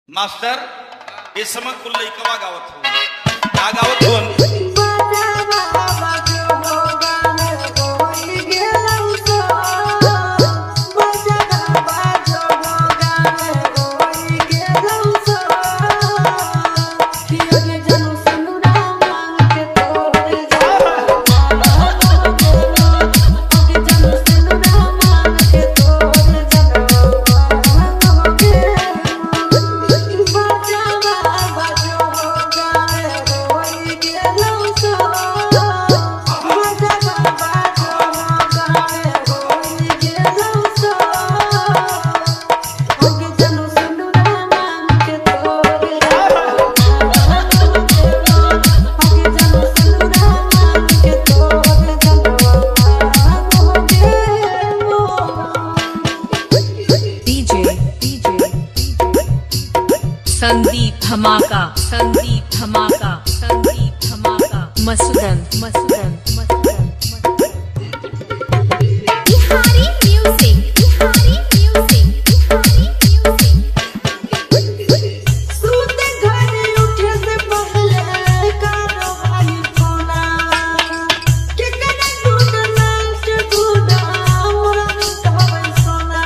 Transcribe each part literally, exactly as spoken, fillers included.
Master इस समय कुल लइकवा गावत हो का गावत हो संदीप धमाका संदीप धमाका संदीप धमाका Masudan Masudan Masudan Bihari music Bihari music Bihari music सूते घरे उठे से पहले कारो भाई कोना के कने दूध नाच दूधा मोरा कहबै सोना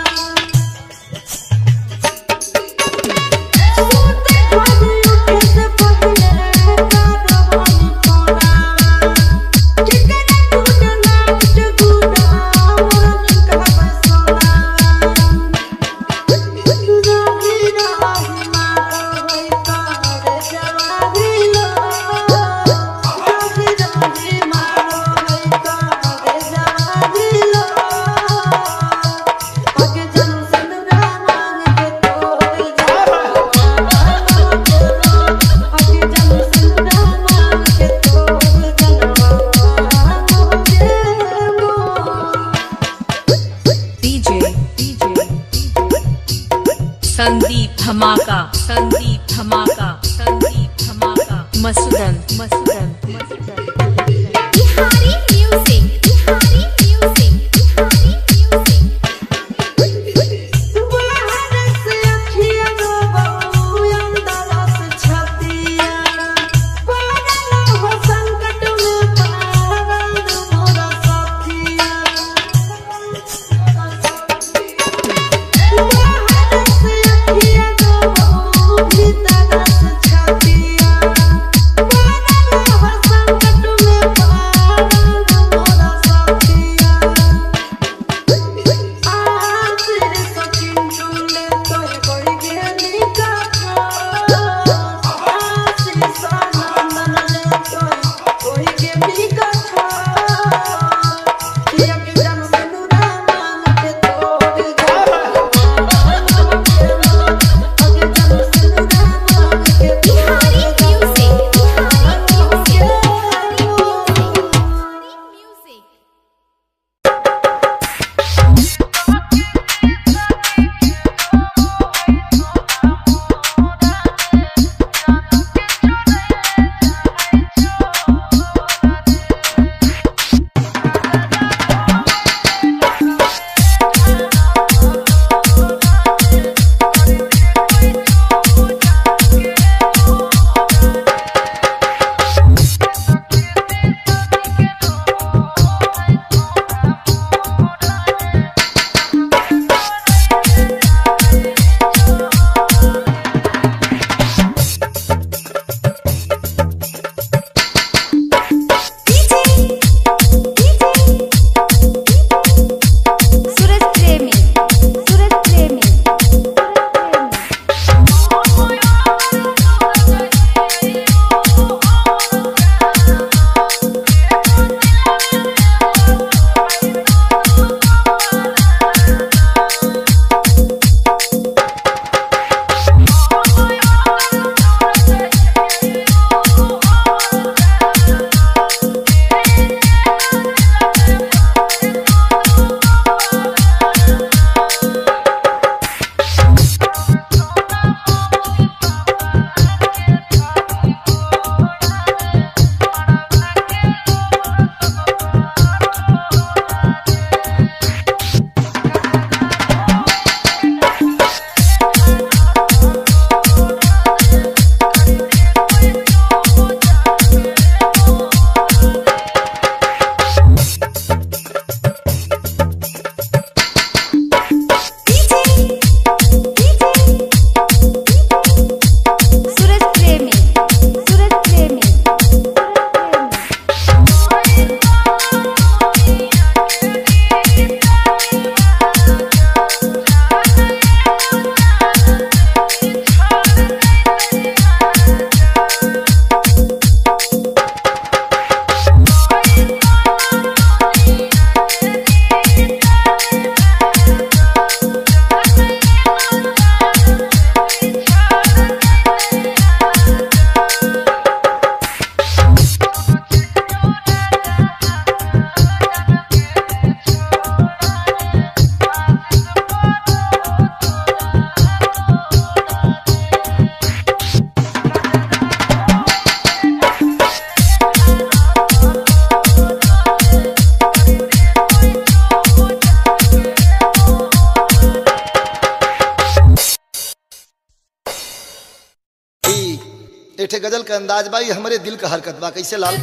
संदीप धमाका संदीप धमाका संदीप धमाका Masudan Masudan Masudan Bihari music Bihari music Bihari music बाहर से अखियां बाबू अंदर से छतिया पागल हो संकट में पागल मोरा साथिया भीतर से छतिया पागल हो एठे गजल का अंदाज बा, हमारे दिल का हरकत बा। कैसे लाल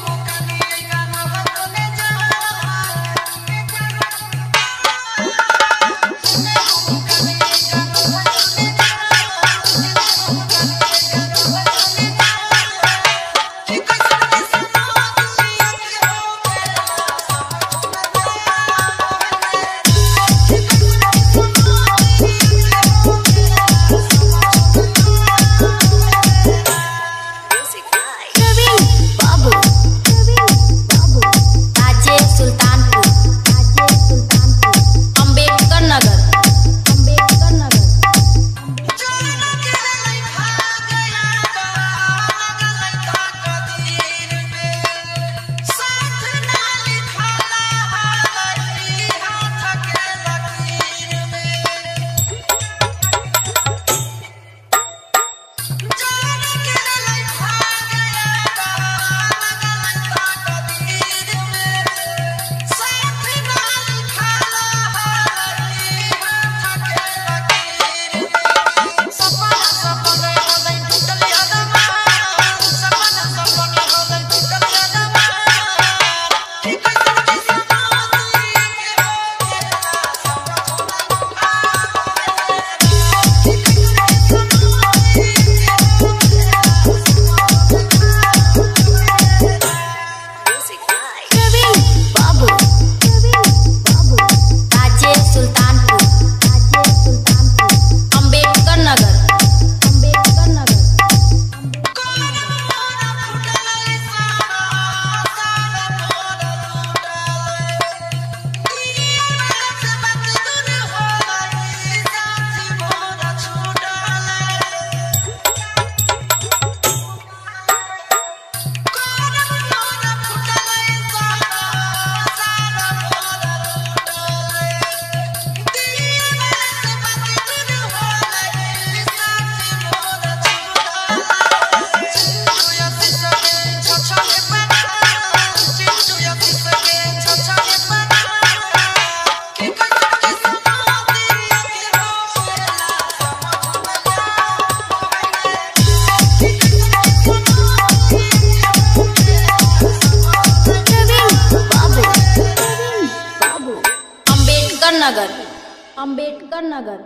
नगर, अंबेडकर नगर।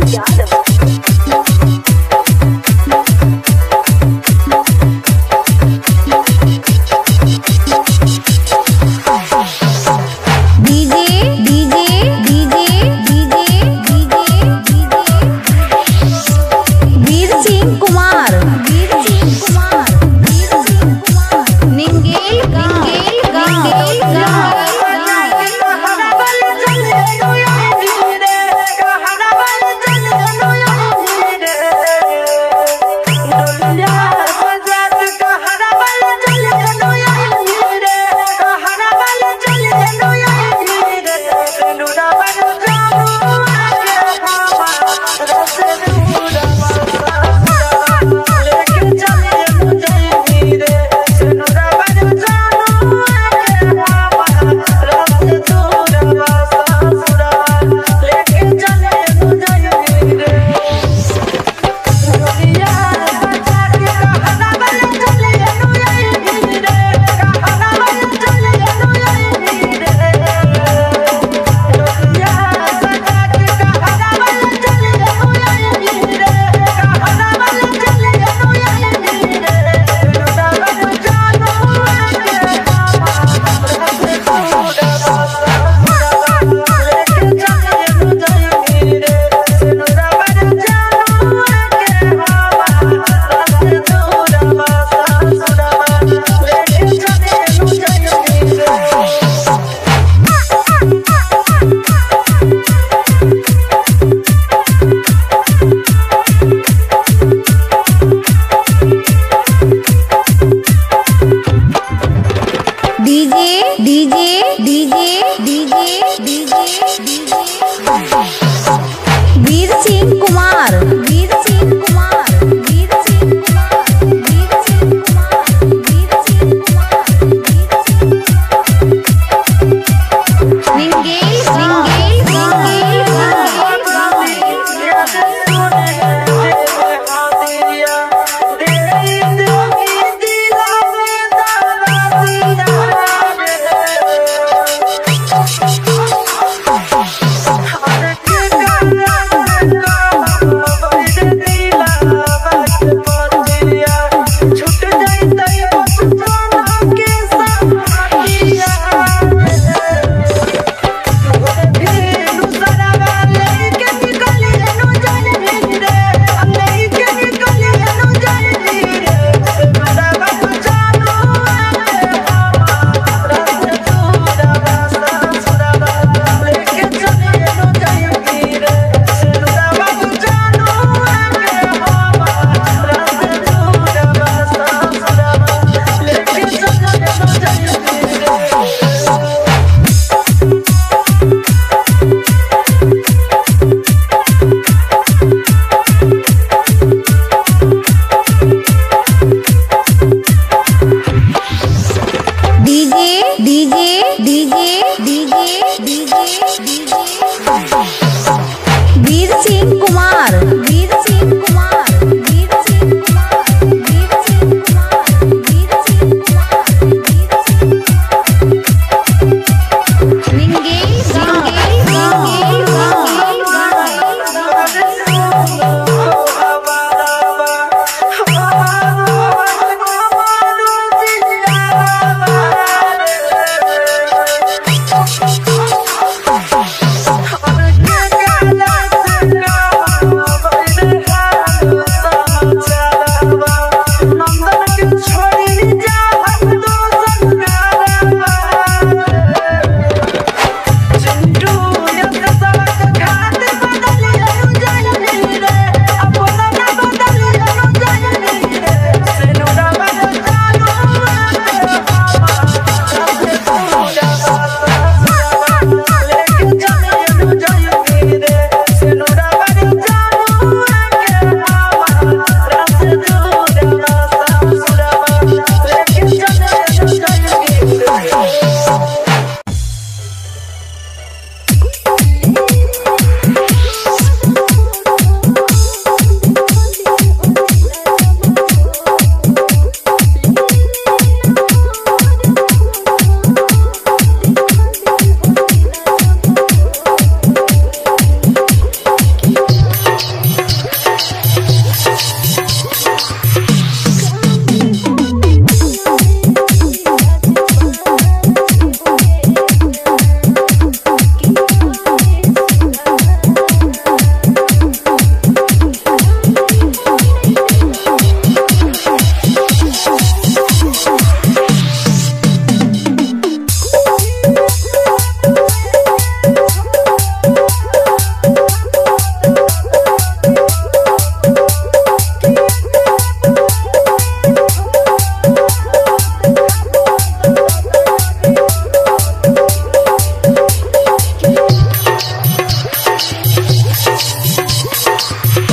Bye.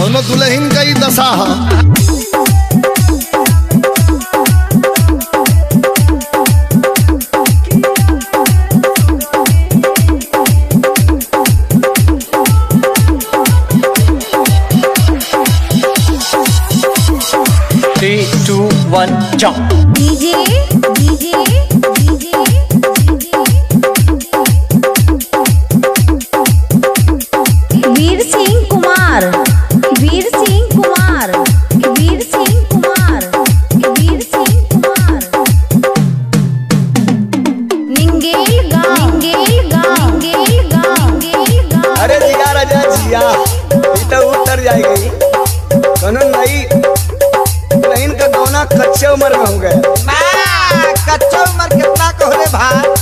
कौनो दुल्हन का ही दशा है। Three two one jump. DJ DJ DJ Veer Singh Kumar Veer Singh Kumar Veer Singh Kumar Veer Singh Kumar Ningel गाँव निंगेल गाँव निंगेल गाँव निंगेल गाँव। अरे जिया राजा जिया ये तो उतर जाएगी। कौनो नई दुल्हन का गौना कच्चे उम्र में हो गए। कच्चे उम्र कितना कहले भाई।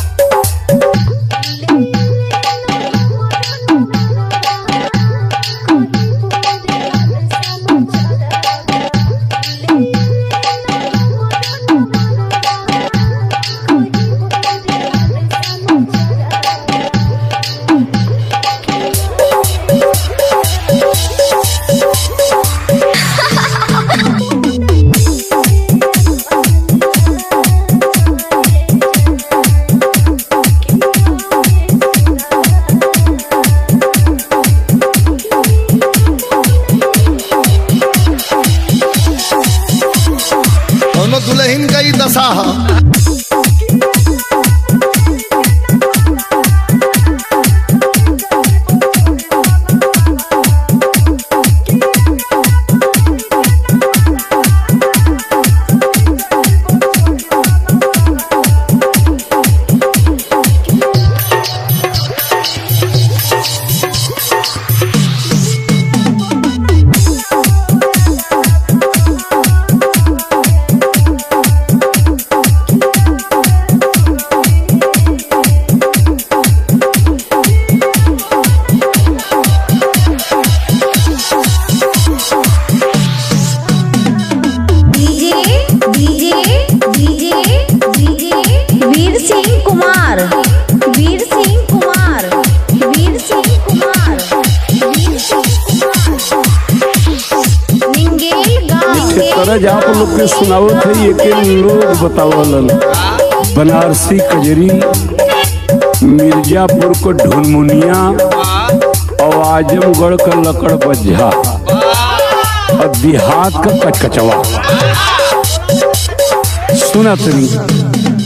कौनो दुल्हन का ही दशा है। आप लोग के सुनावत है एक लोग बतावलन बनारसी कजरी, मिर्जापुर को ढुनमुनिया और आजमगढ़ का लकड़ बज्झा और देहात का कचकचवा। सुना तनी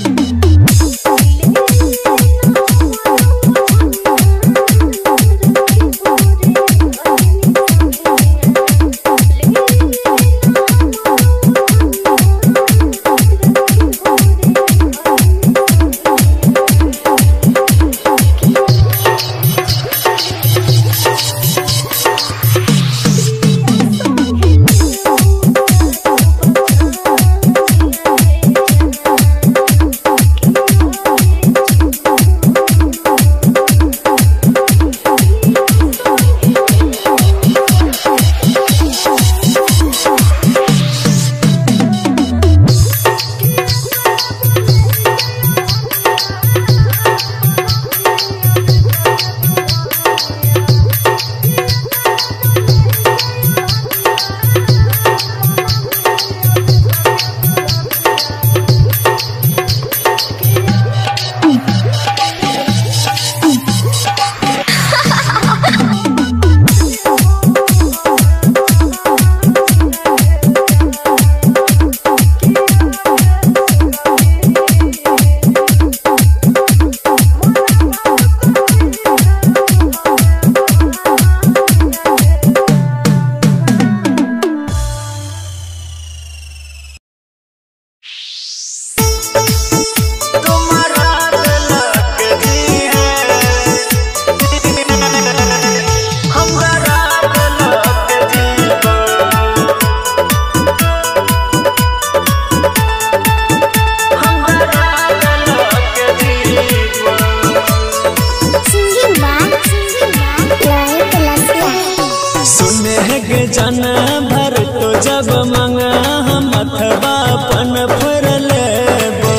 जन भर तो जब मंगा हम अथवा पन फर लेबो।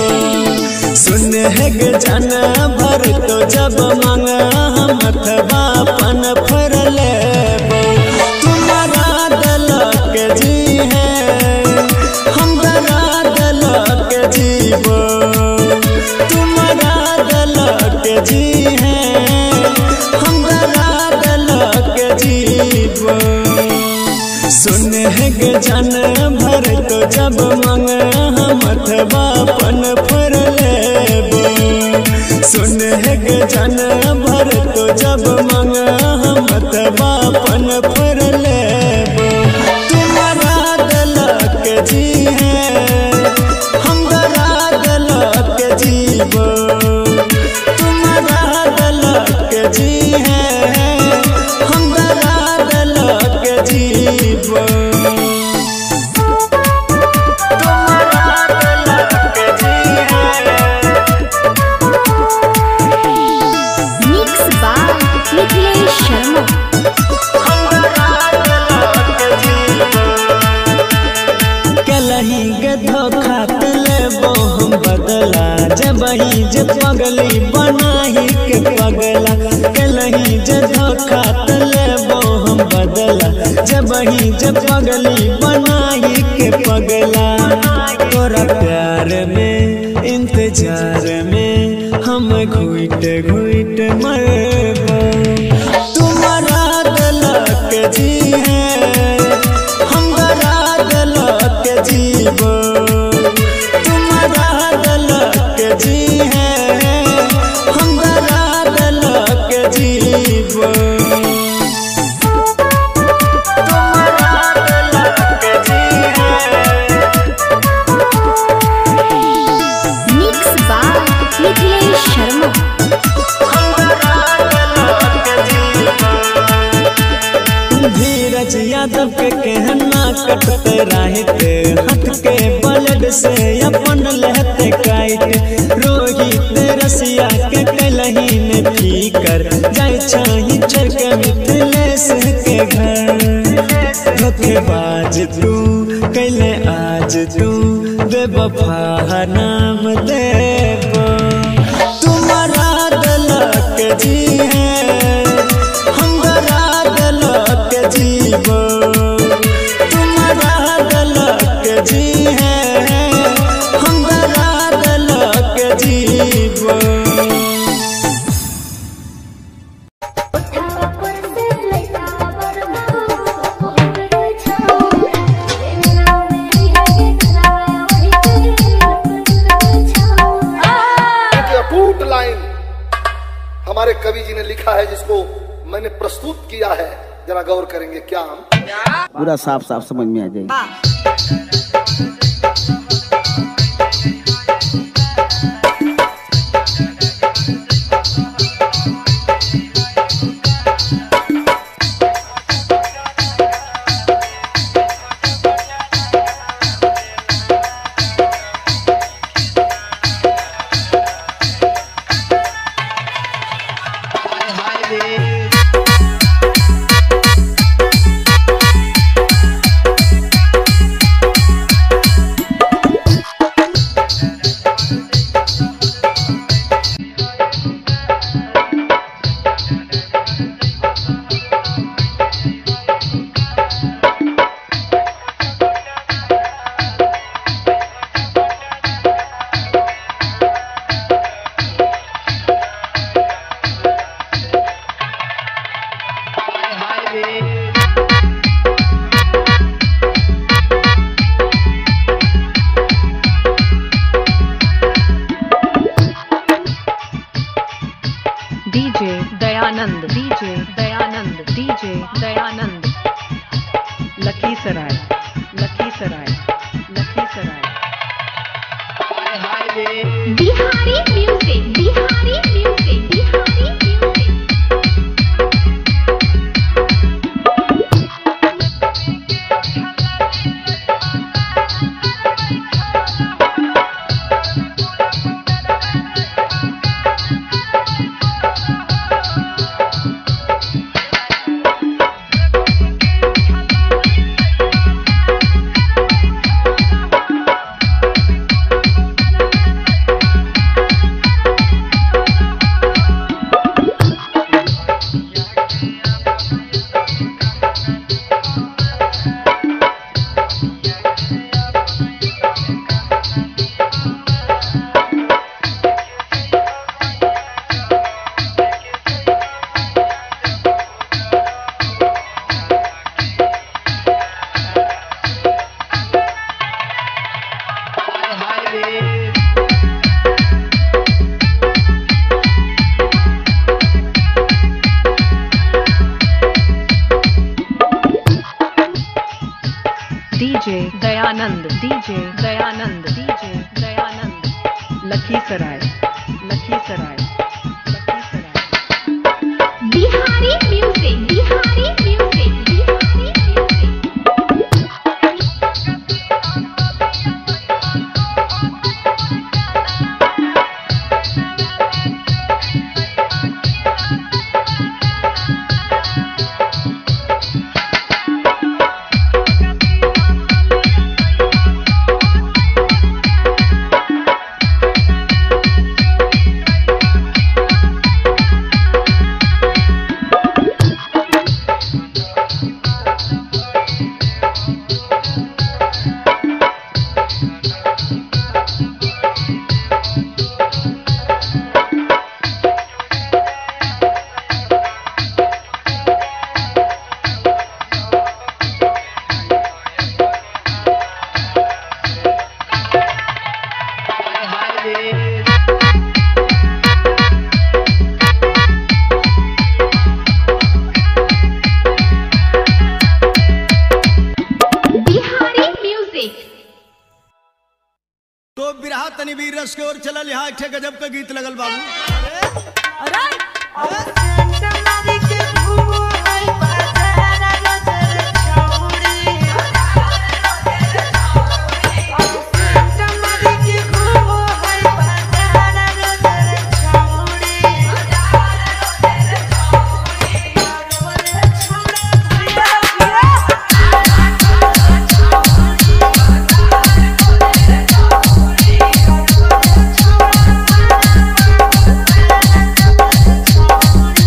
सुन है जन भर तो जब मंगा हम अथवा पन फर लेबो। तुम्हारा सुन है गे जन भर तो जब मंग हम अथवा पन फर लेबो सुन है गे जन भर तो जब मंग हम अथवा पन फर लेबो तुम्हारा दलक जी है हम दरा दलक जीवो तुम्हारा दलक जी है हम दरा दलक जीवो मिक्स बाय मिथिलेश शर्मा। कलही के धोखा लेबो हम बदला जबही जे पगली बनाही के पगला कलही जे धोखा लेबो हम बदला जबही जे पगली बनाही के पगला तोरा प्यार में इंतजार में हम घुट घुट मरबो तुम्हारा दलक जी है हम दरा दलक जीवो तुम्हारा दलक जी है हम दरा दलक जीवो तुम्हारा दलक जी है मिक्स बाय मिथिलेश शर्मा। धीरज यादव के कहना कटते रहते हट के बलड से अपन लहते काट रोहित रसिया के कलही में फीकर जाय छही चढ़ के मिथिलेश के घर धोखेबाज तू कैले आज तू बेवफा नाम देबो तुम्हारा दलक जी है हम दरा दलक जीवो तुम्हारा दलक जी है हम दरा दलक जीवो एक अटूट लाइन हमारे कवि जी ने लिखा है जिसको मैंने प्रस्तुत किया है, जरा गौर करेंगे क्या हम? पूरा साफ साफ समझ में आ जाएगी। DJ Dayanand DJ Dayanand DJ Dayanand Lakhisarai Lakhisarai Lakhisarai Bihari music Bihari music Bihari music. DJ Dayanand DJ Dayanand DJ Dayanand Lakhisarai Lakhisarai Lakhisarai Bihari music Bihari music Bihari तो बिरहा तनी वीर रस के ओर चलल यहाँ एक ठे गजब का गीत लगल बाबू। Thank you.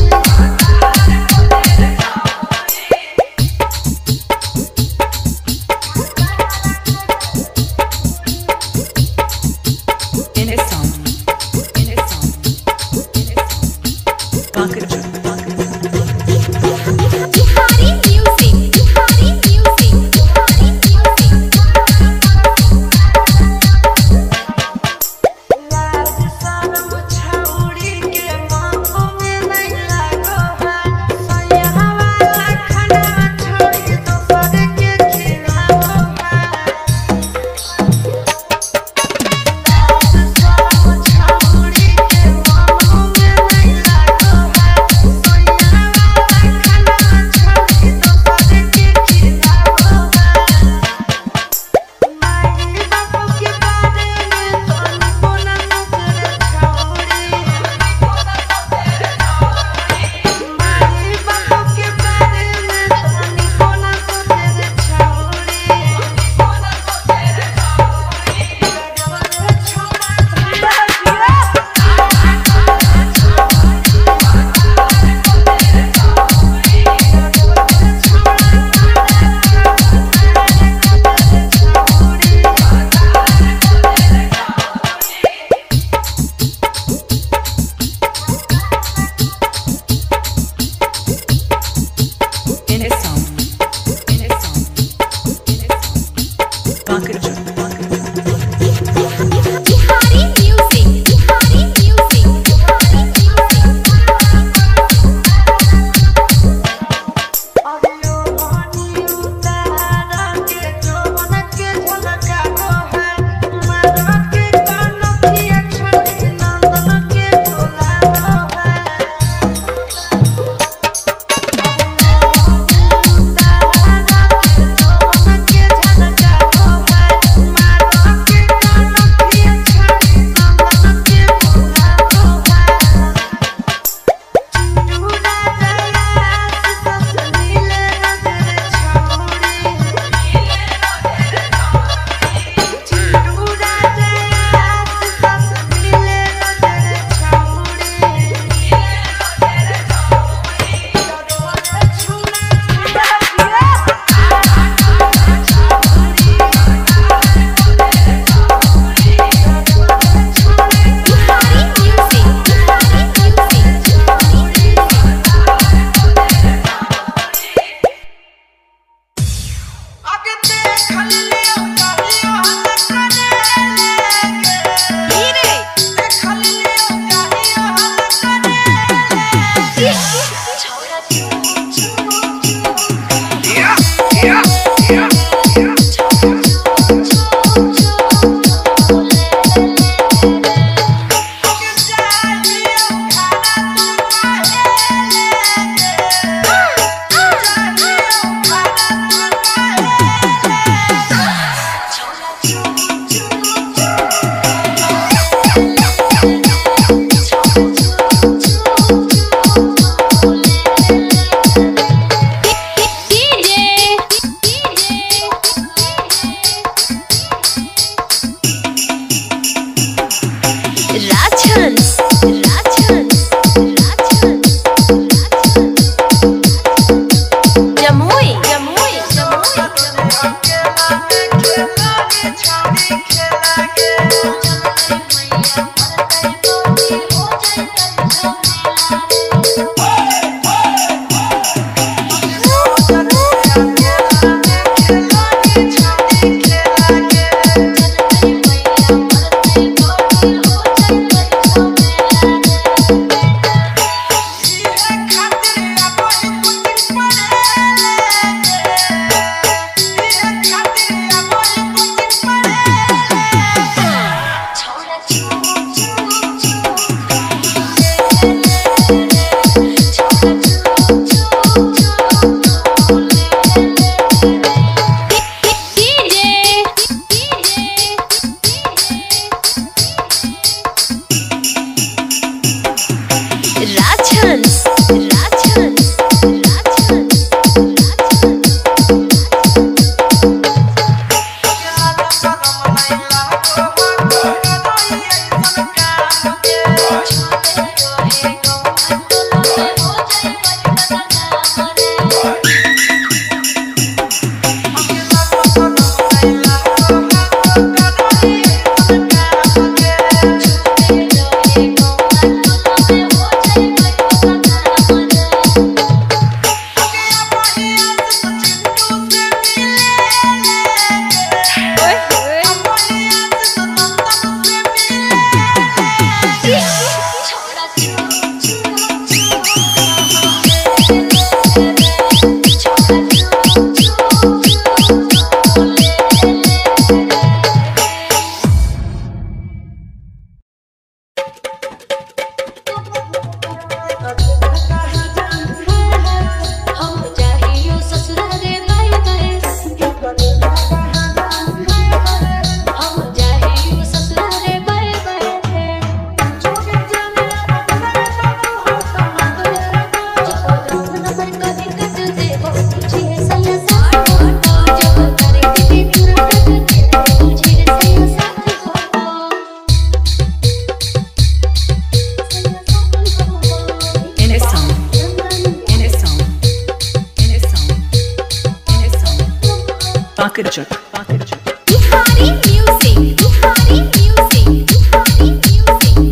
Pakirchak, Pakirchak. Bihari music, Bihari music, Bihari music.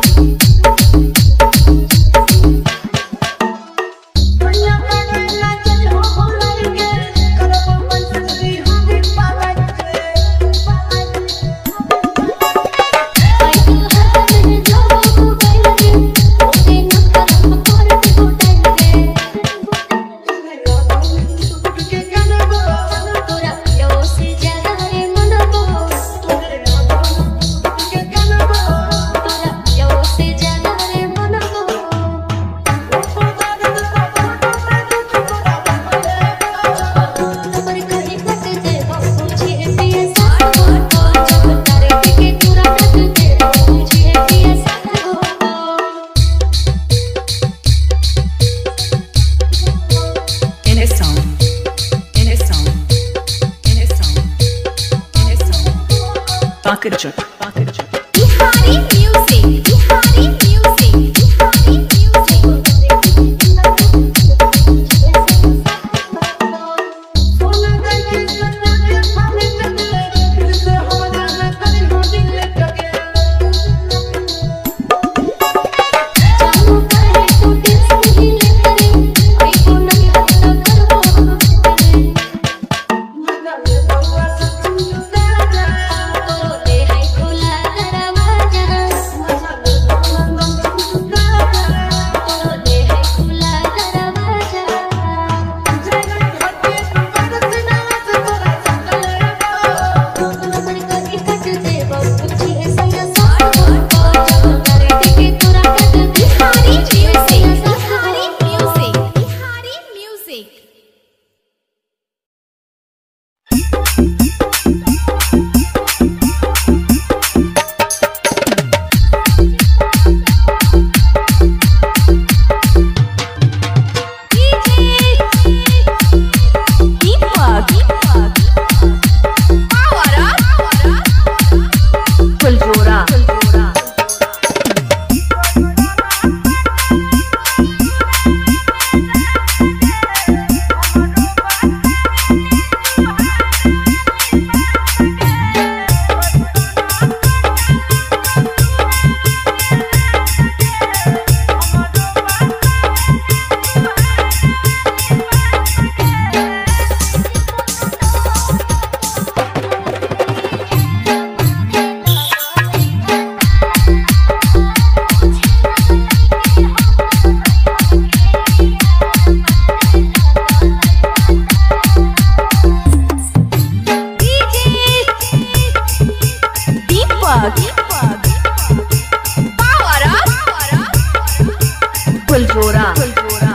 दुनिया का नैना चल हो भुलाएंगे करब मन सजदी हो दिन पालेंगे आई तू हर दिन जो को गइले ओके न करम पर के उठाइले के गाना गो तोरा यो से ज्यादा रे मन को के गाना गो तोरा यो से ज्यादा रे मन को पर कहीं फट दे मुझे पिया साथ हो जब तारे के पूरा रख दे मुझे पिया साथ हो In his song, in his song, in his song, in his song. Pakirchak, Pakirchak. Bihari music, Bihari music, Bihari music. सोना करके सोना के पाले चले दिल से हो जाना कभी हो दिल लगे जानू करे तो दिल से ही ले करे आई को नहीं हत्ता करबो करे मना ले बउआ सच्ची तेरा तो ले है खुला दरवाजा मना ले बउआ सच्ची तेरा तो ले है खुला दरवाजा जैसे हटे करते ना से तोरा सकले पर कहीं फट दे मुझे सैया साथ हो जब तारे के पूरा रख दे Bihari music, Bihari music, Bihari music. Deepak, Power up, Fuljora, Fuljora. Deepak, Power up, Fuljora, Fuljora.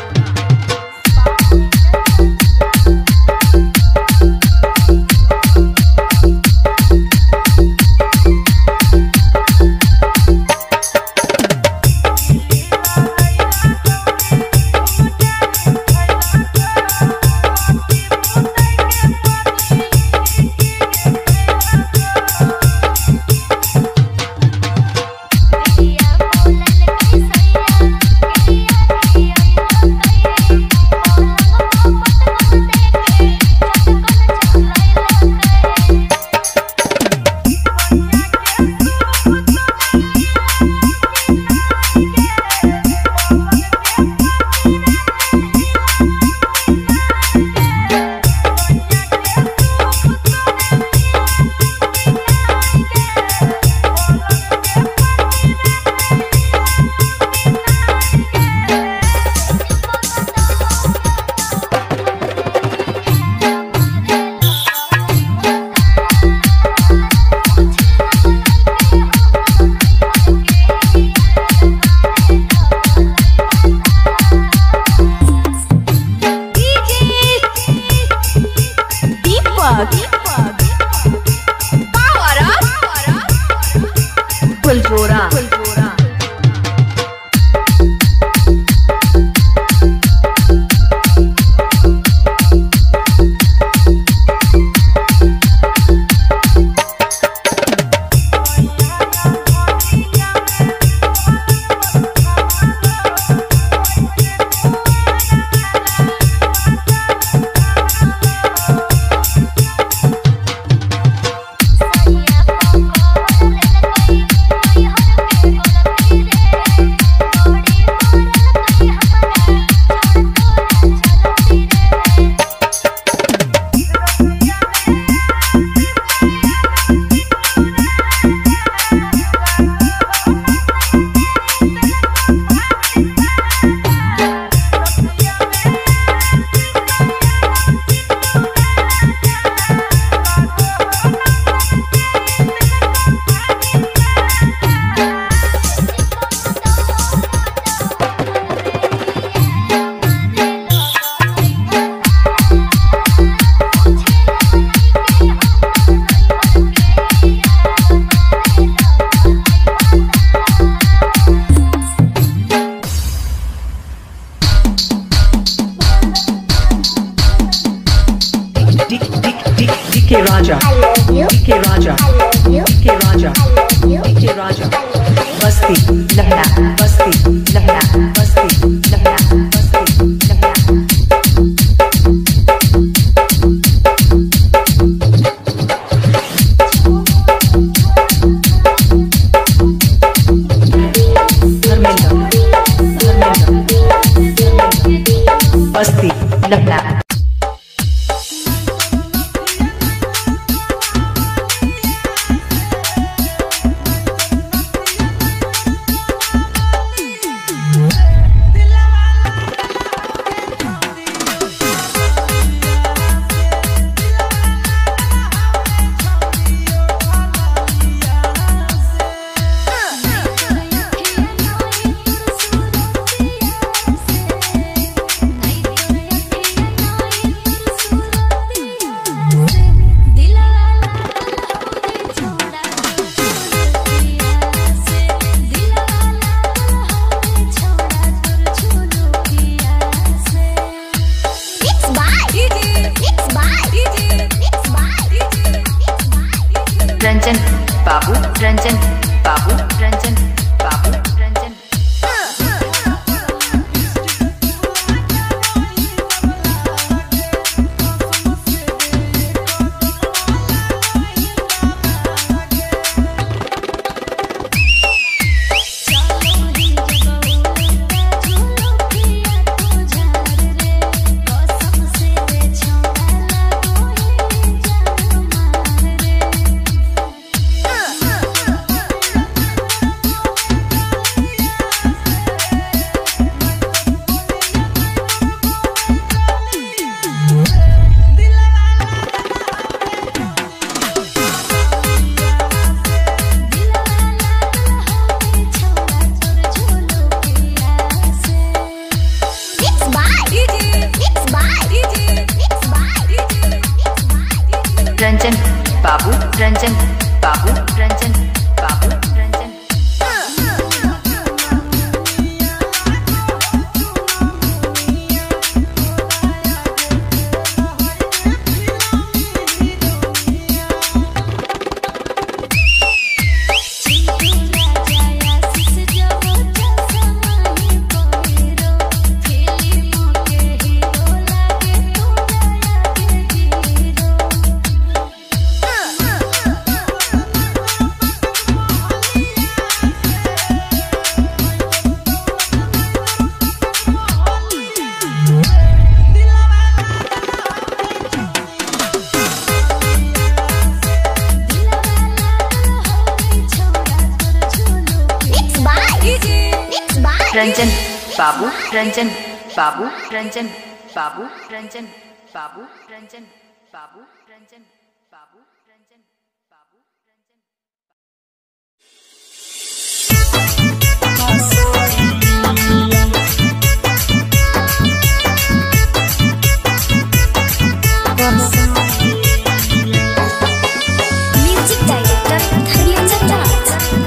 Power up, Fuljora, Fuljora. Thank D D D D K Raja. D K Raja. D K Raja. D K Raja. Basti Lahna. Basti Lahna. Basti Lahna. Basti Lahna. Basti Lahna. Ranjan Babu, Ranjan Babu, Ranjan Babu, Ranjan. Ranjan Babu, Ranjan Babu, Ranjan Babu, Ranjan. Ranjan Babu, Ranjan Babu, Ranjan Babu, Ranjan Babu, Ranjan Babu, Ranjan Babu, Ranjan Babu, Ranjan. Music director Dharmendra Raj.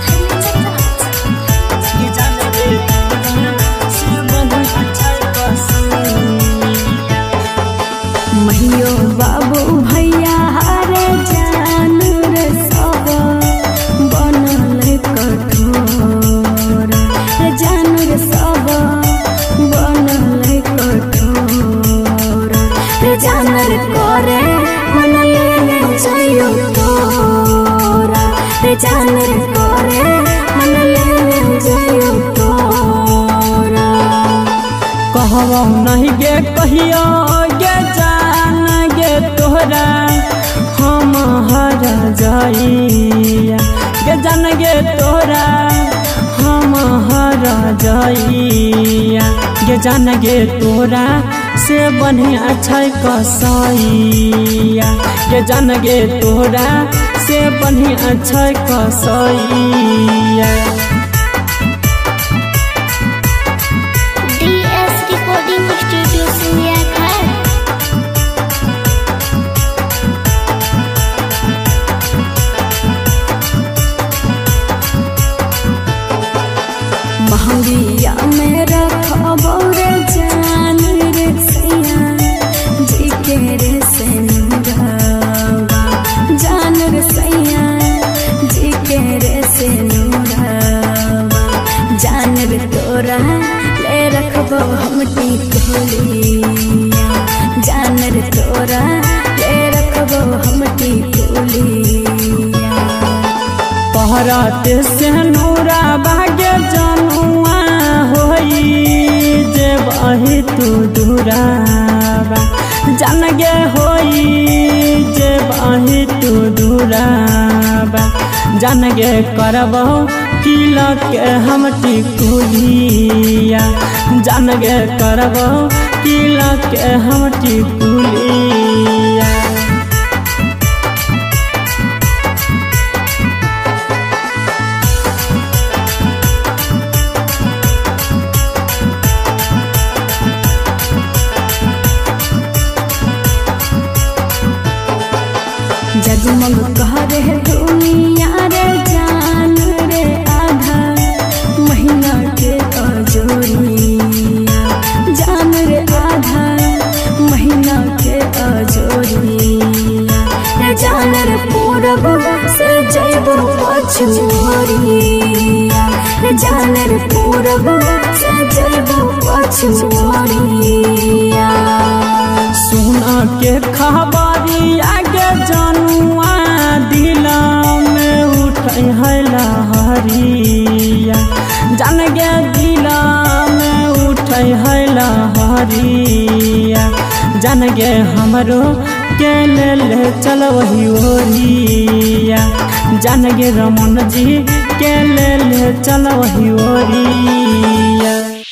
महियो बाबू भैया हरे जान रे सब बनल कठोर रे जान रे सब बनल कठोर रे जान रे करे मन ले जइयो तोरा रे जान रे करे मन ले जइयो तोरा कहवा नहीं गे कहियो गे जान गे तोहरा हम हर जाइया गे जान गे तोहरा हम हर जाइया गे जान गे तोरा से बढ़िया छै कसैया गे जान गे तोहरा से बढ़िया छै कसैया। Recording Studio Suryaghar. महंगिया में रखबो रे जान रे सैया जी के रे से नूरा करत से नूरा भाग्य जनुआ होई जे बही तू दूराबा जान गे होई जे बही तू दूराबा जान गे करबो किला के हम टिकुलिया जान गे करबो किला के हम टिकुलिया। जगमग करे दुनिया रे जान रे आधा महीना के अजोरिया जान रे आधा महीना के अजोरिया जान रे पूरब से जैब पछुरिया जान रे पूरब से जैब पछुरिया। सुना के खबरिया के जनुआ दिला में उठै है लहरिया जान गे दिला में उठै है लहरिया जान गे हमरो के ले ले चल वही ओरिया जान गे रमन जी के ले ले चल वही ओरिया।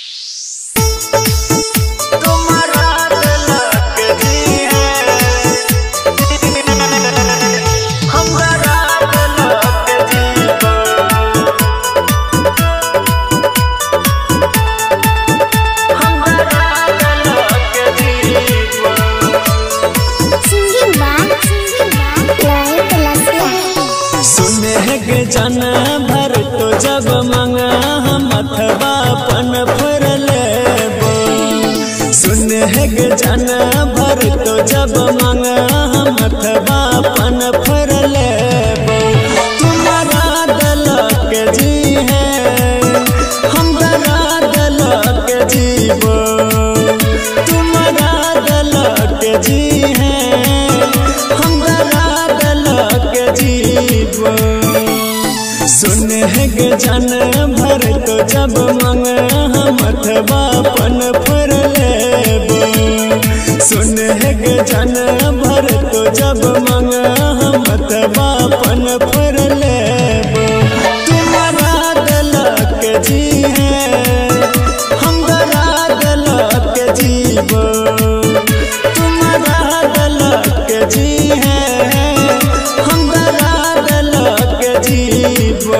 जन भर तो जब मंगा हम अथवा पन फर लेबो सुने है जन भर तो जब मंगा हम अथवा पन फर लेबो तुम्हारा दलक जी है हम दलक जीवो तुम्हारा दलक जी है हम दलक जीवो सुने है जन भर तो जब मंग हम अथवा पन फर लेबो सुने है जन भर तो जब मंग हम अथवा पन फर लेबो तुम्हारा दलक जी है हम दलक जीवो तुम्हारा दलक जी है हम दलक जीवो।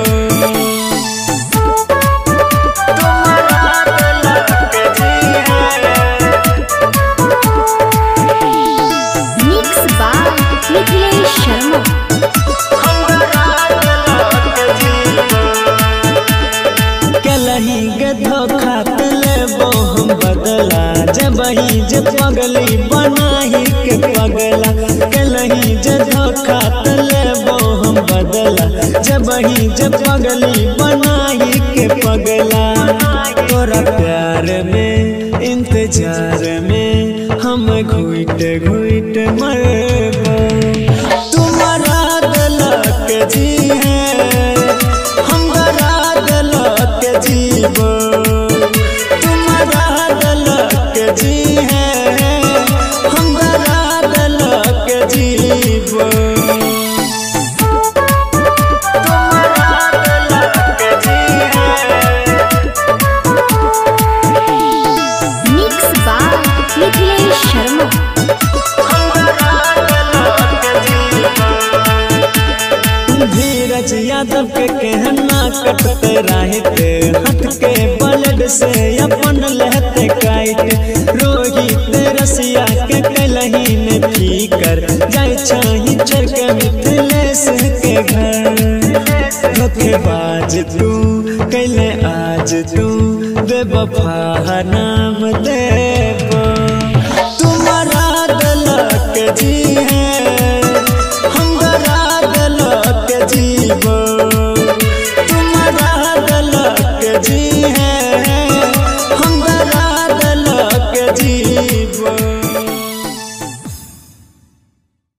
धोखा लेबो हम बदला जबही जे पगली बनाही के पगला कलही जे धोखा लेबो हम बदला जबही जे पगली बनाही के पगला तोरा प्यार में इंतजार में हम घुट घुट मरबो तुम्हारा दलक जी है हम दलक जीवो तुम्हारा दलक जी है हम दलक जीवो तुम्हारा दलक जी है। मिक्स बाय मिथिलेश शर्मा धीरज यादव के कहना कटते रहते हट के ब्लड से अपन लहते काट रोहित रसिया के कलही ने फीकर जाय चाही चल के मिथिलेश के घर धोखेबाज तू कैले आज तू बेवफा नाम दे